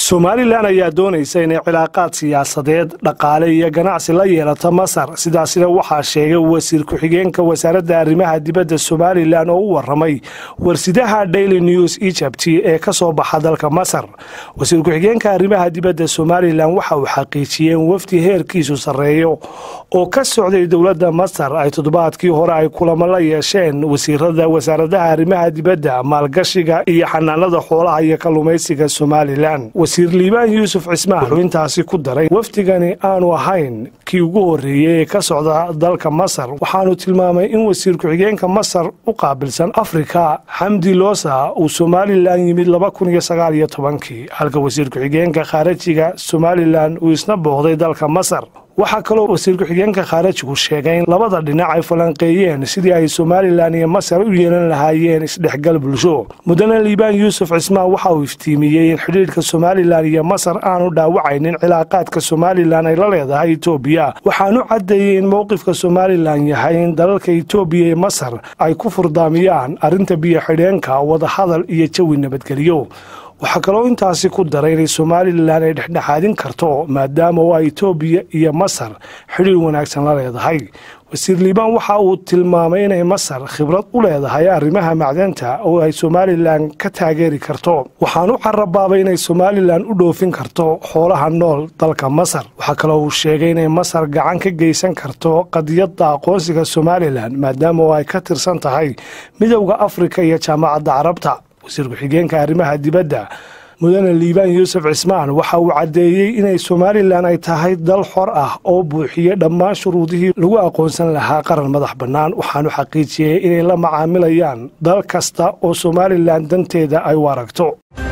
Somaliland ayaa doonaysa inay cilaaqaad siyaasadeed, dhaqaale iyo ganacsi la yeelato Masar. Sidaasina waxaa sheegay wasiir ku-xigeenka wasaaradda arrimaha dibadda Somaliland oo u waramay warsidaha Daily News Egypt ee ka soo baxa dalka Masar. Wasiir ku-xigeenka arrimaha dibadda Somaliland waxa uu xaqiijiyay in wafdi heerkiisu sareeyo oo ka socday dowladda Masar ay toddobaadkii hore ay kulamo la yeesheen wasiirada wasaaradda arrimaha dibadda, maalgashiga iyo xanaanada xoolaha iyo kalluumaysiga Somaliland. wasiir liibaan yuusuf cismaan wuxuu intaasi ku daray wafdigani aanu ahayn kii ugu horreeyey ee ka socda dalka Masar, waxaanu tilmaamay in wasiir ku-xigeenka Masar u qaabilsan Afrika Xamdi Loosa uu Somaliland yimid 2019 halka wasiir ku-xigeenka khaarijiga Somaliland uu isna booqday dalka Masar. waxaa kaloo wasiir ku-xigeenka khaarijigu sheegay in labada dhinac ay falanqeeyeen sidii ay Somaliland iyo Masar u yeelan lahaayeen isdhexgal bulsho. mudane liibaan yuusuf cismaan waxa uu iftiimiyey in xidhiidhka Somaliland iyo Masar aanu dhaawacaynin cilaaqaadka Somaliland ay la leedahay Itoobiya, waxaanu caddeeyey in mowqifka Somaliland yahay in dalalka Itoobiya iyo Masar ay ku furdaamiyaan arrinta biyo xidheenka, wadahadal iyo jawi nabadgelyo. waxaa kaloo intaasi ku daray inay Somaliland ay dhexdhexaadin karto maadaama ay Itoobiya iyo Masar xiriir wanaagsan la leedahay. wasiir liibaan waxa uu tilmaamay inay Masar khibrad u leedahay arrimaha macdanta oo ay Somaliland ka taageeri karto, waxaanu carabaabay inay Somaliland u dhoofin karto xoolaha nool dalka Masar. waxaa kaloo uu sheegay inay Masar gacan ka geysan karto qadiyadda aqoonsiga Somaliland maadaama ay ka tirsan tahay midowga Afrika iyo jaamacadda Carabta. wasiir ku-xigeenka arrimaha dibadda mudane liibaan yuusuf cismaan waxa uu caddeeyey inay Somaliland ay tahay dal xor ah oo buuxiyey dhammaan shuruudihii lagu aqoonsan lahaa qaran madax bannaan, waxaanu xaqiijiyey inay la macaamilayaan dal kasta oo Somaliland danteeda ay u aragto.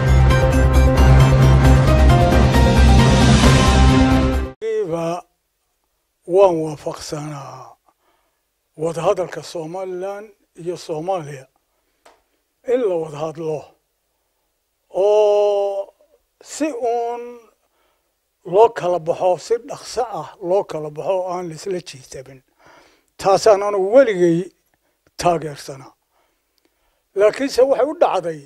waan waafaqsanaa wadahadalka Somaliland iyo Soomaaliya in la wada hadlo oo si uun loo kala baxo, si dhaqso ah loo kala baxo oo aan laisla jiitabin. taasaan anigu weligay taageersanaa, laakiinse waxay u dhacday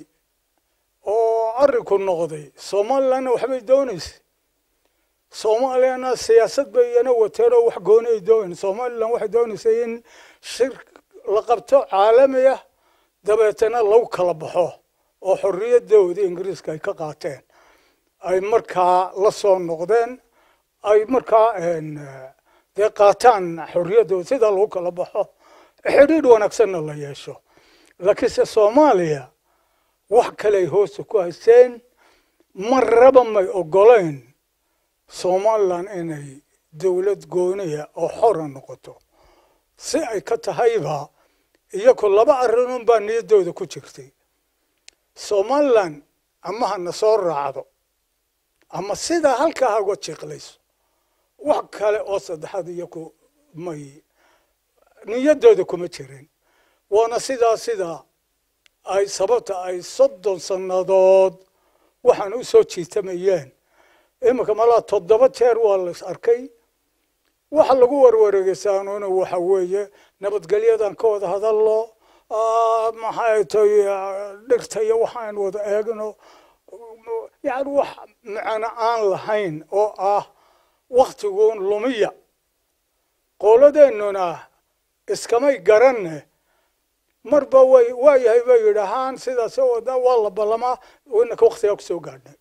oo arrinku noqday Somalilandna waxbay doonaysay, Soomaaliyana siyaasad bay iyana wateen oo wax gooni ay doonayeen. Somaliland waxay doonaysay in shir la qabto caalami ah dabeetana lagu kala baxo oo xorriyadooda Ingiriiska ay ka qaateen ay markaa la soo noqdeen, ay markaa dee qaataan xorriyadooda sida lagu kala baxo, xidhiidh wanaagsanna la yeesho. laakiinse Soomaaliya wax kale ay hoosta ku haysteen, marraba may ogolayn Somaliland inay dowlad gooniya oo xora noqoto. si ay ka tahayba iyagoo laba arrimood baa niyadooda ku jirtay. Somaliland ama hana soo raacdo ama sida halka ha uga jiqlayso, wax kale oo saddexaad iyagoo may niyadooda kuma jirin. waana sida ay sababta ay 30 sannadood waxaan u soo jiitamayeen. imika malaa 7 jeer waa la arkay. waxa lagu warwareegaysaanuna waxa weeye nabadgelyadan ka wada hadallo, maxay tahay dhirta iyo waxaan wada eegno, yani wax macna aan lahayn oo ah waqtigoon lumiya. qowladeennuna iskamay garanne marba waa yahay bay yidhaahaan sidaas waa la ballamaa inaka waqtigaa kusoo gaadhnay.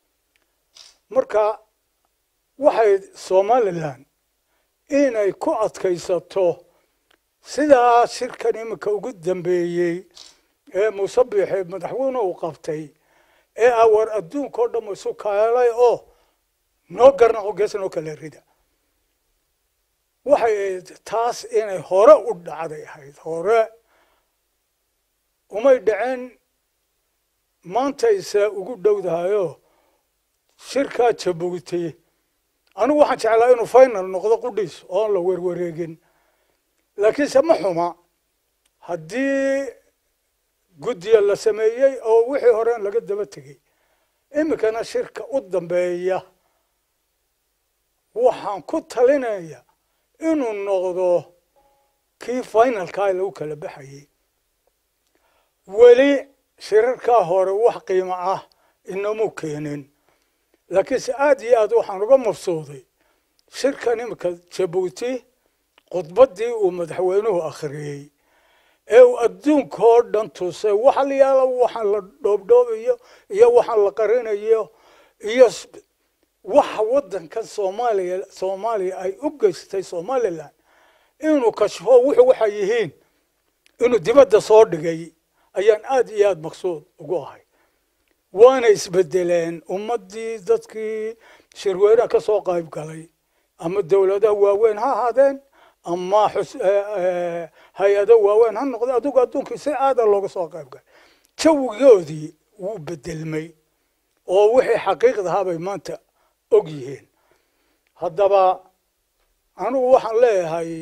marka waxay Somaliland inay ku adkaysato sidaa shirkan imika ugu dambeeyey ee Musabbix madaxweyne uu qabtay ee awar adduunka oo dhan isu kaalay oo noo garnaqo geesnoo kala rida. waxay taas inay hore u dhacday ahayd, hore umay dhaceen. maanta isa ugu dhowdahayo shirkaa Jabuuti. anigu waxaan jeclaa inuu final noqdo qudhiis oo la warwareegin, laakiinse ma xuma haddii guddiga la sameeyey oo wixii hore laga daba tegey. imikana shirka u dambeeya waxaan ku talinaya inuu noqdo kii finalka lagu kala baxayay. weli shirarkaa hore wax qiimo ah inamu keenin. laakiinse aad iyo aad waxaan uga mabsuuday shirkan imika Jabuuti khudbaddii uu madaxweynuhu akhriyey ee uu adduunka oo dhan tusay waxa la yaala waxaan la dhoobdhoobayo iyo waxaan la qarinayo iyo waxa waddankan Soomaaliya ay u geystay Somaliland inuu kashfo waxa yihiin inuu dibadda soo dhigay ayaan aad iyo aad maqsuud ugu ahay waana isbedeleen ummadii dadkii shirweynaha ka soo qayb galay ama dawladaha waaweyn ha ahaadeen ama hay-ado waaweyn ha noqdeen adigu adduunkii si aada looga soo qayb galay jawigoodii wuu bedelmay oo wixii xaqiiqdahaa bay maanta og yihiin haddaba anugu waxaan leeyahay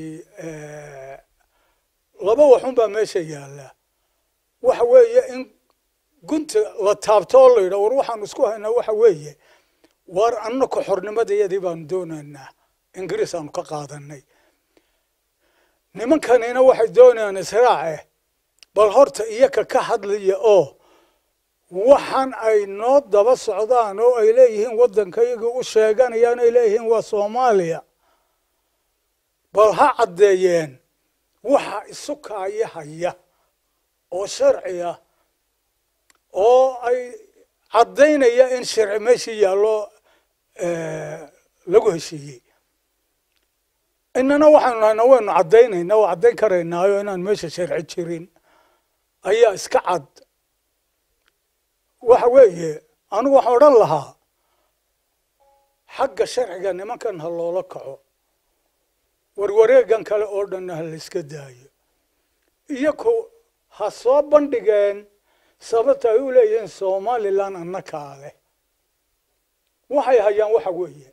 laba waxun baa meesha yaalla waxa weeye in gunta la taabto oo la yidhaa war waxaan isku haynaa waxa weeye war annaka xornimadayadii baanu doonaynaa ingiriis aanu ka qaadanay nimankanina waxay doonayaan israace bal horta iyaka ka hadlaya oo waxaan ay noo daba socdaan oo ay leeyihiin waddankayagii u sheeganayaan ay leeyihiin waa Soomaaliya bal ha caddeeyeen waxa isu kaaya haya oo sharci ah oo ay caddaynaya in sharci meeshii yaallo lagu heshiiyey innana waxaanu nahay waynu caddaynaynaa oo caddayn karaynaayo inaan meesha sharci jirin ayaa iska cad waxa weeye anigu waxaan odhan lahaa xagga sharciga nimankan ha loola kaco warwareegan kale oo dhanna ha la iska daayo iyaku ha soo bandhigeen sababta ay u leeyihiin Somaliland annakaa leh waxay hayaan waxa weeye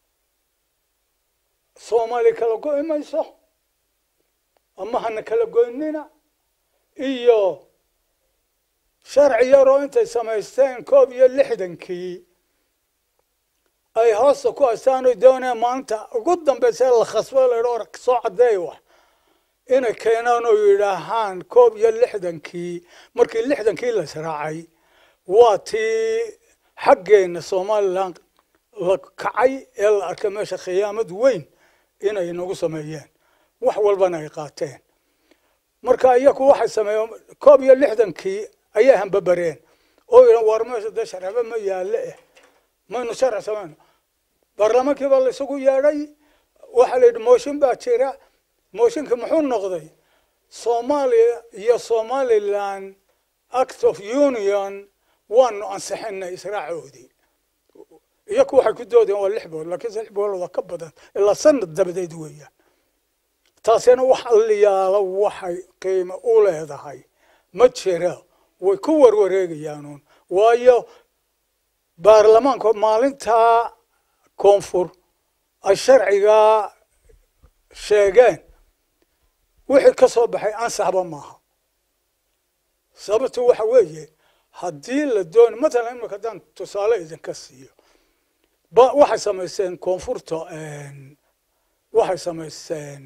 Soomaali kala go'i mayso ama hana kala goynina iyo sharci yaroo intay samaysteen 61 ay hoosta ku haystaan oo doonayaan maanta ugu dambaysa la khasbo la yidhaahdo soo caddeey wax inay keenaan oo yidhaahaan 61 markii 60 la israacay waa tii xaggeena Somaliland la kacay ee la arkay meesha khiyaamad weyn inay nagu sameeyeen wax walbana ay qaateen marka iyagu waxay sameeyeen 61 ayay hanbabareen oo yidhaan war meesha dee sharciba ma yaalle maynu sharci samayno baarlamaankii baa la isugu yeedhay waxa la yidhi mooshin baa jira mooshinka muxuu noqday Soomaaliya iyo Somaliland Act of Union waanu ansixinay israacoodii iyagu waxay ku doodeen waa 6 boqol laakiin 6 boqol ka badan ilaa sanad dabadeed weeyaan taasina wax aliyaala waxay qiimo u leedahay ma jira way ku warwareegayaan waayo baarlamaanka maalinta koonfur ay sharciga sheegeen wixii ka soo baxay ansaxba maaha sababtu waxa weeye haddii la doono matalan imika haddaan tusaale idinka siiyo waxay samaysteen koonfurta waxay samaysteen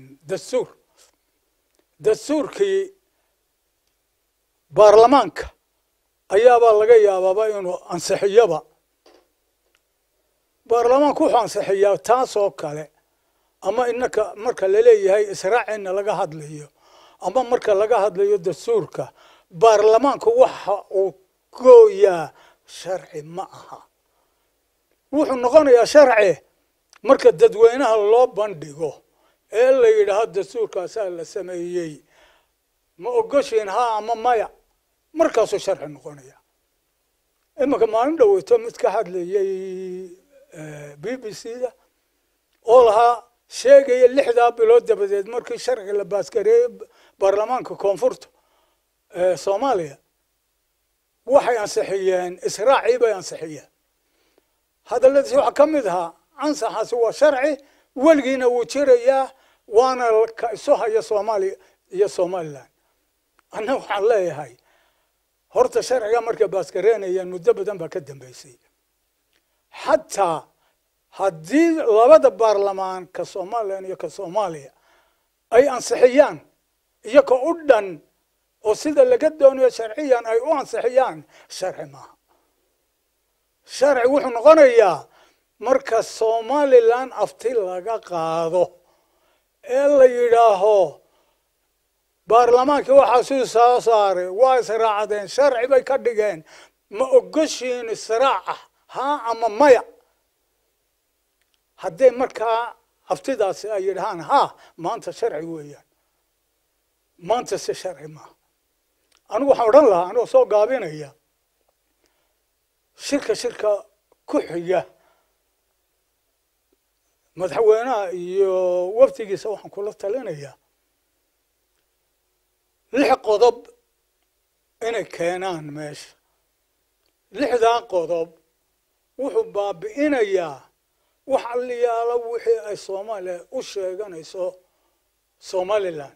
dastuurkii baarlamaanka ayaabaa laga yaabaaba inuu ansixiyaba baarlamaanku wuxuu ansixiyaa taasoo kale ama innaka marka la leeyahay israacina laga hadlayo ama marka laga hadlayo dastuurka baarlamaanku waxa uu gooyaa sharci ma aha wuxuu noqonayaa sharci marka dadweynaha loo bandhigo ee la yidhaahdo dastuurkaasaa la sameeyey ma ogoshiin ha ama maya markaasuu sharci noqonaya imika maalin dhaweyto mid ka hadlayay BBC-da oo lahaa sheegaya 6 bilood dabadeed markii sharci la baaskareeyay baarlamaanka koonfurta Soomaaliya waxay ansixiyeen israaci bay ansixiyeen hadalladii waxa ka mid ahaa ansaxaasi waa sharci weligiina wuu jirayaa waana ka isu haya Soomaaliya iyo Somaliland anna waxaan leeyahay horta sharciga marka baaskareynayaan muddo badan baa ka dambeysay حتى هدي لبدا برلمان كصوماليا iyo كصوماليا أي أنصحيان يكو أردن وسيدا لقدون شرعيا أي أنصحيان شرع ما شرع وحن غنيا marka Somaliland afti laga qaado ee la yidhaaho baarlamaanka waxa soo saaray waa israacadeen sharci bay ka dhigeen ma ogoshiin israaca ha ama maya haddii markaa aftidaasi ay yidhahaan ha maanta sharci weeyaan maanta si sharci ma anigu waxaan odhan lahaa anoo soo gaabinaya shirka ku xiga madaxweynaha iyo wafdigiisa waxaan kula talinayaa 6 qodob inay keenaan meesha 6 qodob wuxuu baabi'inayaa wax aliyaala wixii ay Soomaaliya u sheeganayso Somaliland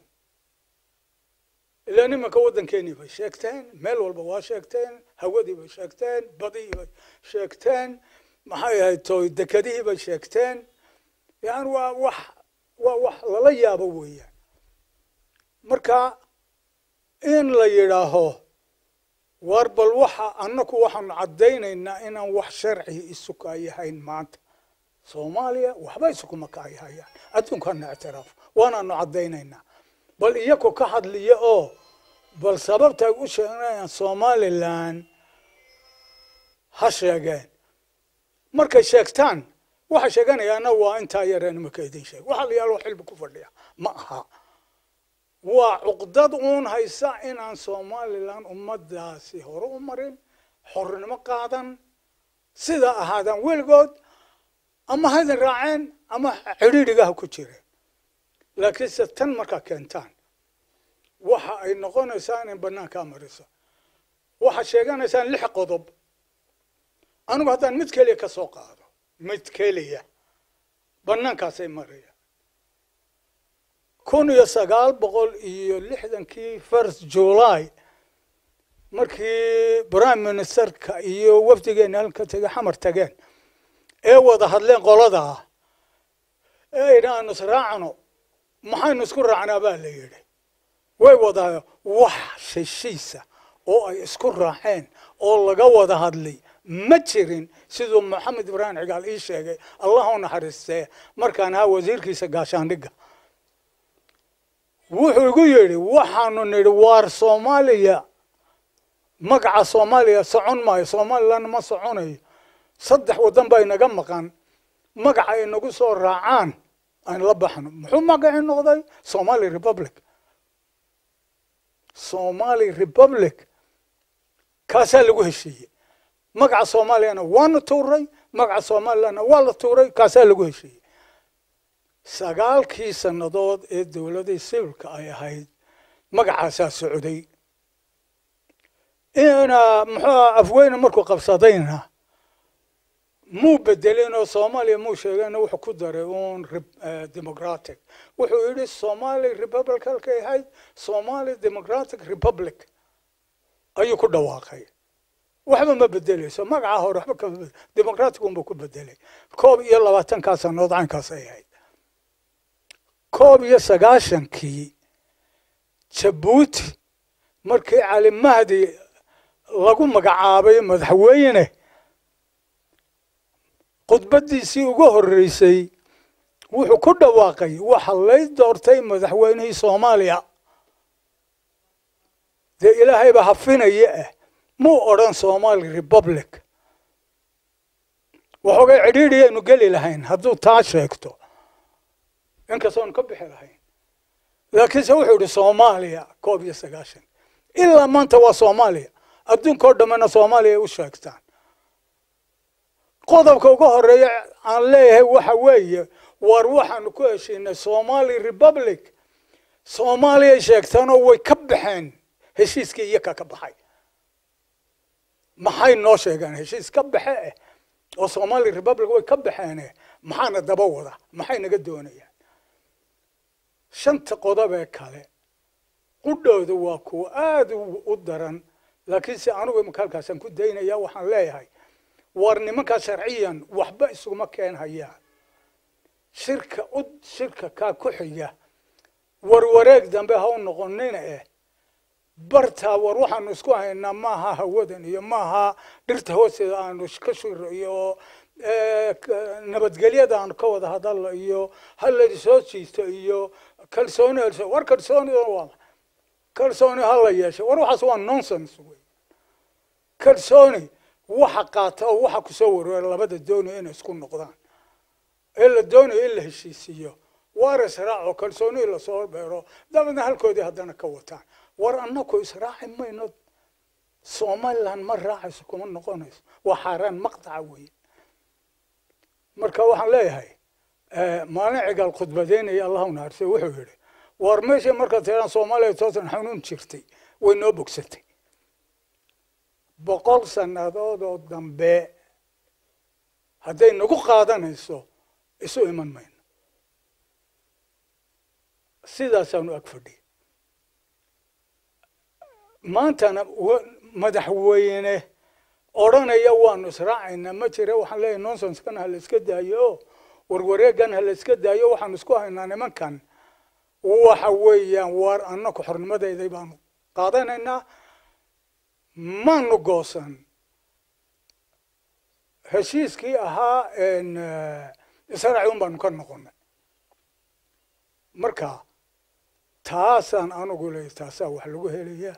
ilaa nimanka waddankeeni bay sheegteen meel walba waa sheegteen hawadii bay sheegteen badii bay sheegteen maxay ahayd tooy dekadii bay sheegteen yani waa wax lala yaabo weeyaan marka in la yidhaaho war bal waxa annagu waxaan cadaynaynaa inaan wax sharci isu ka yahayn maanta Soomaaliya waxba isu kuma ka yahayaan adduunkan ictiraaf waana cadaynaynaa bal iyako ka hadliyo oo bal sababta ay u sheeganayaan Somaliland ha sheegeen markay sheegtaan waxa sheeganayaan waa inta yareen ma ka idin sheeg waxa la yaalo xilbi ku fadhiya ma aha waa cuqdad uun haysa inaan Somaliland ummadaasi hore u marin xornimo qaadan sida ahaadan weligood ama hadan raaceen ama xiriiriga ku jireen laakiin tan marka keentaan waxa ay noqonaysaa in banaanka mariso waxa sheeganaysaa 6 qodob anigu haddaan mid kaliya ka soo qaado mid kaliya banaankaas ay maraya 1960 1 July markii prime ministerka iyo wafdigeena halka tagay xamar tageen ee wada hadleen qolada ee inaan israacno maxaynu isku raacnaa baa la yiri way wada wax heshiisa oo ay isku raaceen oo laga wada hadlay ma jirin sidoo Maxamed Ibrahim Cigaal ii sheegay Allahu naxariistay markaan ahaa wasiirkiisa gaashaandhigga wuxuu igu yiri waxaanu nidhi war Soomaaliya magaca Soomaaliya socon maayo Somaliland ma soconayo 3 wadan bay naga maqan magaca ay nagu soo raacaan aan la baxno muxuu magaca noqday Somali Republic kaasa lagu heshiiyay magaca Soomaaliyana waana tuuray magaca Somalilandna waa la tuuray kaasa lagu heshiiyay 9 sanadood ee dawladda sibilka ay ahayd magacaas Sacuudi ina muxuu afweyna markuu qabsadayna muu bedelino Soomaaliya muu sheegana wuxuu ku daray uun democratic wuxuu yiri Somali Republic halkay ahayd Somali Democratic Republic ayuu ku dhawaaqay waxba ma bedelayso magaca hore waxba ka democratic uu ku bedelay 21 sanadood caankaas ay ahayd 19 Djibouti markii Cali Mahdi lagu magacaabay madaxweyne khudbadiisii ugu horeysay wuxuu ku dhawaaqay waxa lay doortay madaxweynihii Soomaaliya de ilaahay ba hafinaya muu oran Somali Republic waxooga cidhiidhiyaynu geli lahayn hadduu taa sheegto inkastoon ka bixi lahayn laakiin se wuxuu yidhi Soomaaliya 19 ilaa maanta waa Soomaaliya adduunkoo dhammaana Soomaaliya u sheegtaan qodobka ugu horeeya aan leeyahay waxa weeye war waxaanu ku heshiinay Somali Republic Soomaaliya sheegtaan oo way ka baxeen heshiiskii iyaga ka baxay maxay noo sheegaan heshiis ka baxay oo Somali Republic way ka baxeen maxaana daba wada maxay naga doonayaan 5 qodob ee kale qudhoodu waa ku aad u daran laakiin si anigu makaalkaasan ku daynaya waxaan leeyahay war nimanka sharciyan waxba isuma keen hayaan shirka ka ku xiga war wareeg dambe ha u noqonina barta war waxaanu isku haynaa maaha hawadan iyo maaha dhirta hoosteeda aanu ka shiro iyo nabadgelyada aanu ka wada hadalno iyo hal soo jiisto iyo kalsooni war kalsooni hal la yeesho war waxaas waa nonsense wey kalsooni waxa qaata oo waxa ku soo wareer labada doonay inay isku noqdaan la doonay in la heshiisiyo war israaco kalsooni la soo beero dabadna halkoodii haddana ka wataan war annaku israaci mayno Somaliland ma raacayso kuma noqonayso waa xaraan maqtaca weey marka waxaan leeyahay maalin cigal khudbadeynaya Allahu naarse wuxuu yiri war meesha marka tiraan Soomaaliya toosan xanuun jirtay way noo bogsatay 100 sanadood oo dambe hadday nagu qaadanayso isu iman mayno sidaasaan ag fadhi maantana madaxweyne oranaya waanu israacayna ma jira waxaan leeyahay nonsense kan hal iska daayo warwareegan hal iska daayo waxaan isku haynaa nimankan waxa weeyaan war annaku xornimadeeday baanu qaadanaynaa maanu goosan heshiiskii ahaa israaciil baanu ka noqonay marka taasaan anigu leeyahay taasaa wax lagu helayaa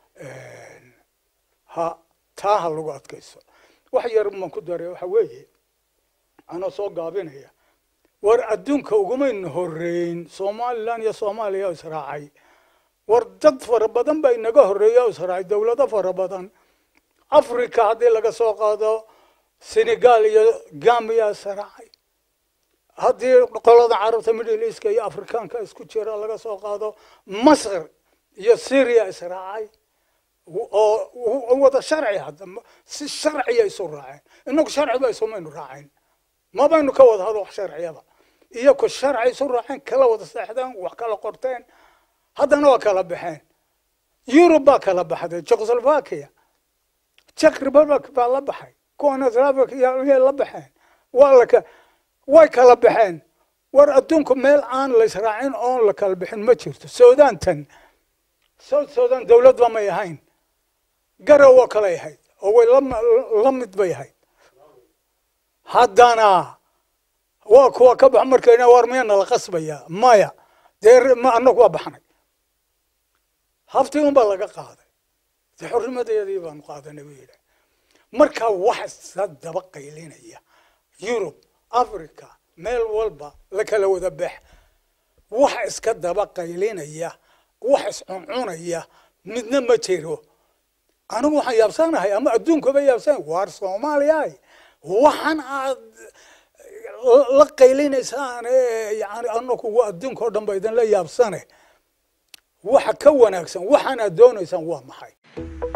taaha lagu adkayso wax yar ma ku daray waxa weeye ana soo gaabinaya war adduunka ugumayna horeyn Somaliland iyo Soomaaliya israacay war dad fara badan bay naga horeeyay israacay dawlado fara badan Afrika hadii laga soo qaado Senegal iyo Gambia israacay hadii qolada Carabta Middle East iyo Afrikaanka isku jira laga soo qaado Masr iyo Syria israacay وهذا شرعي هذا شرعي يسرعين إنك شرعي بيسمونه راعين ما بينه كود هذا شرعي هذا إياك الشرعي يسرعين كلا وذا سحدان وكلا قرتين هذا نوع كلا بحين يوروبا كلا بحد تشيكوسلوفاكيا تشيك ريبابليك كلا بحين كونا زلافك يا بحين ولا واي كلا بحين وردونكم ميل عن ليسرعين أون لكلا بحين ما تشرت السودان تن السودان دولة ما يهين قروا كلا يهين هو لم يتبيهين هدانا وكوا كب عمر كينا وارمينا القصبية مايا دير ما أنك وبحنا هفتيهم بلغ قاعدة تحر مدى يديبان قاعدة نبيلة مركا واحد سد بقى لنا إياه يوروب أفريقيا ميل والبا لك لو ذبح واحد سكد بقى لنا إياه واحد عنعون إياه من ما تيرو أنا مو حيابسان هاي أما أدونكم بيابسان وار صومالي وحن لقيلين إنسان يعني أنك هو أدونك هردن بيدن لا يابسانه وحكون أكسن وحن أدون إنسان وهم حي